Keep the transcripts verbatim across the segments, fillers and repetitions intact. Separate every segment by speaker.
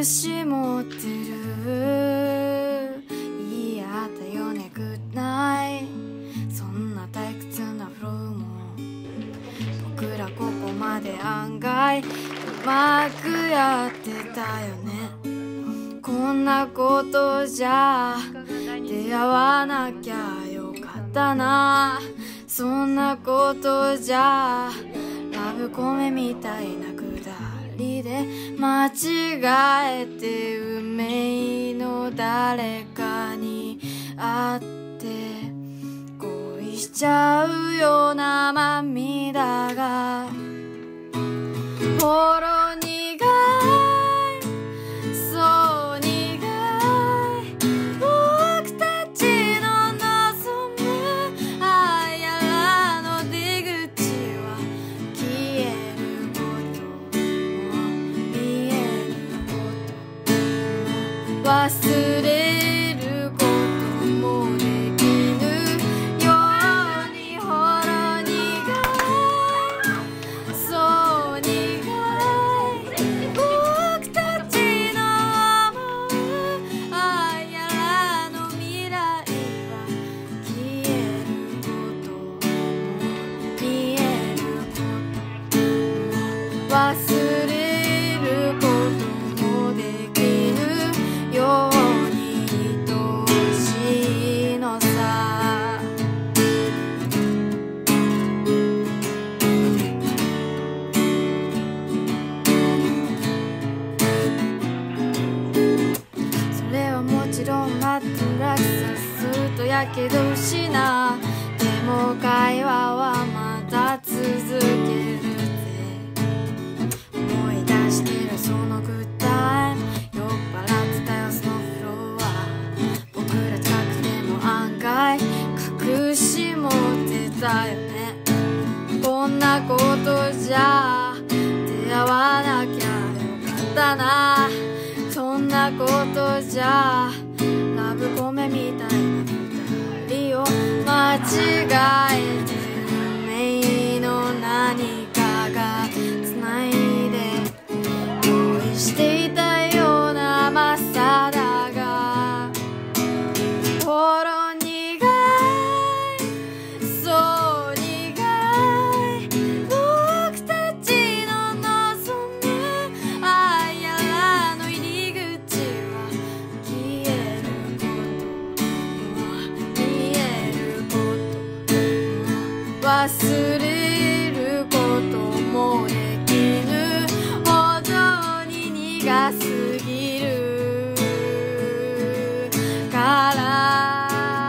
Speaker 1: 隠し持ってる。言い合ったよねグッナイ。そんな退屈なフローも僕らここまで案外うまくやってたよね。こんなことじゃ出会わなきゃよかったな。そんなことじゃラブコメみたいなくだりで間違えて運命の誰かに会って恋しちゃうような涙がほろ苦い、そう苦い。僕たちの望むあやらの出口は消えることも見えることも忘れることもできぬようにほろ苦い、そう苦い。僕たちの思うあやらの未来は消えることも見えることも忘れることもできぬように愛しいのさ。それはもちろんマットラクサスとやけどしな。でも会話はまた続けるぜ。思い出してるそのグッタイム。酔っ払ってたよそのフロア。僕ら近くでも案外隠し持ってたよね。こんなことじゃ出会わなきゃよかったな。そんなことじゃラブコメみたいな二人を間違えて運命の何かが繋いで恋していたようなまさだがほろ苦い、そう苦い。僕たちの望むあやらの入り口は消えることも見えることも忘れることもできぬほどに苦すぎるから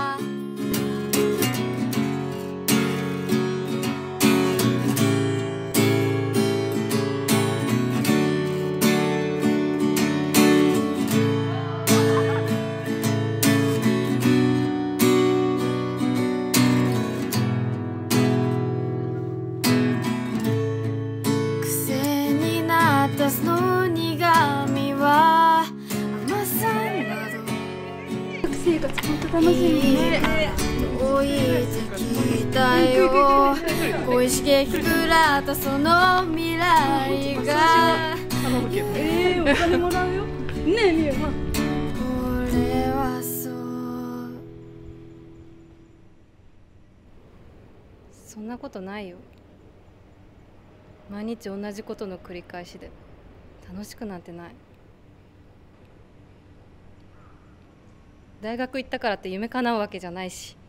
Speaker 1: 癖になったその苦みは甘さなど
Speaker 2: 生活本当楽しみね。
Speaker 1: 置いてきたよ。恋しげくらったその未来が
Speaker 2: えー、お金もらうよ。ねえみゆま。
Speaker 1: これはそう。
Speaker 3: そんなことないよ。毎日同じことの繰り返しで楽しくなんてない。大学行ったからって夢叶うわけじゃないし、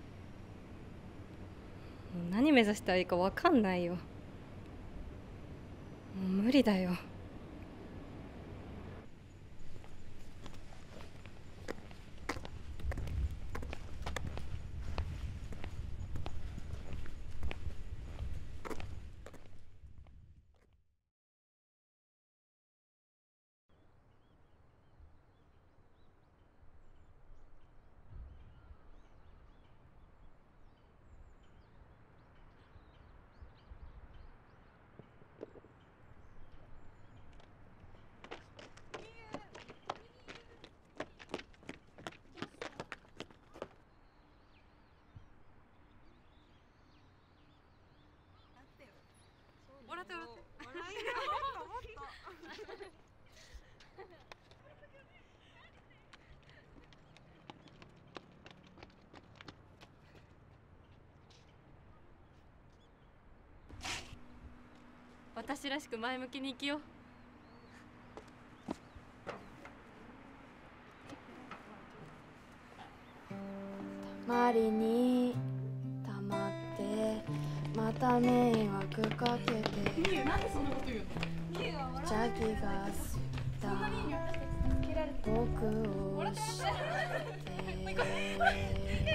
Speaker 3: もう何目指したらいいか分かんないよ。もう無理だよ。 私らしく前向きに生きよう。
Speaker 1: たまりにたまってまた迷惑かけて
Speaker 2: みゆなんでそんなこと言うの？みゆが笑
Speaker 1: 邪気が過ぎた僕を知って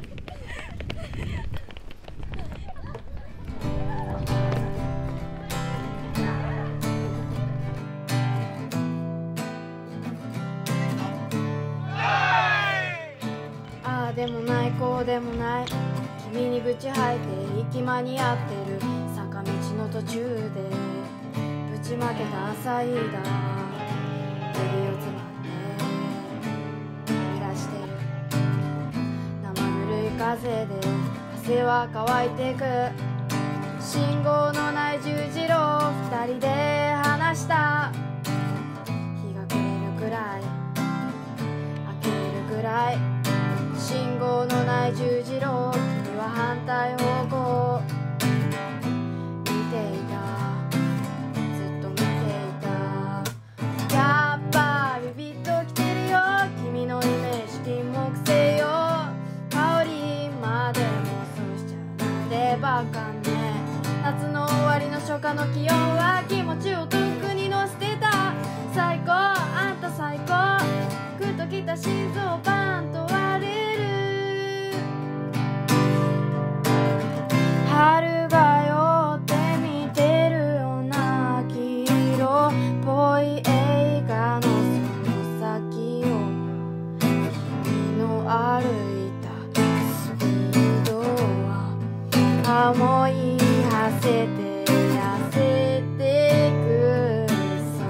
Speaker 1: ああでもないこうでもない君に愚痴吐いて息間に合ってる坂道の途中でぶちまけたサイダー指をつまんで揺らしてる生ぬるい風で汗は乾いてく信号のない十字路を二人で話した日が暮れるくらい明けるくらい信号のない十字路を君は反対方向見ていたずっと見ていたやっぱビビッときてるよ君のイメージ金木犀よ香りまでもそうしちゃうなんでバカね夏の終わりの初夏の気温は気持ちをとっくに乗せてた最高あんた最高グッときた心臓バンと割れる春が酔って見てるような黄色っぽい映画のその先を君の歩いたスピードは思い馳せて痩せてく空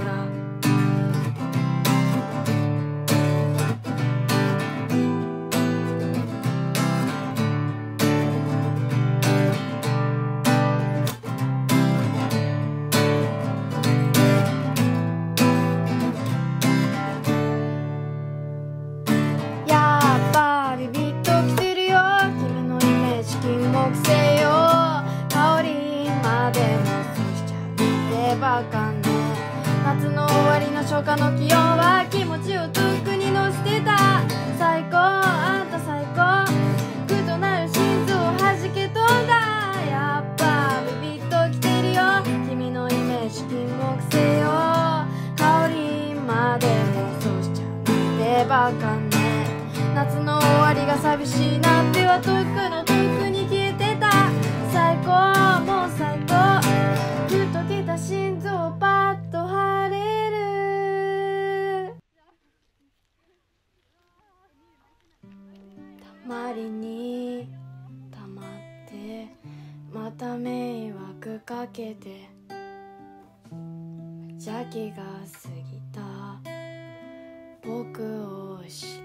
Speaker 1: バカね夏の終わりの初夏の気温は気持ちをとっくに乗せてた最高あんた最高グッとなる心臓はじけ飛んだやっぱビビッときてるよ君のイメージ金木犀よ香りまで妄想しちゃうなんてバカね夏の終わりが寂しいなってはとっくのとっくに消えてた最高もう最高グッときた心臓パッと晴れるたまりにたまってまた迷惑かけて邪気が過ぎた僕を知って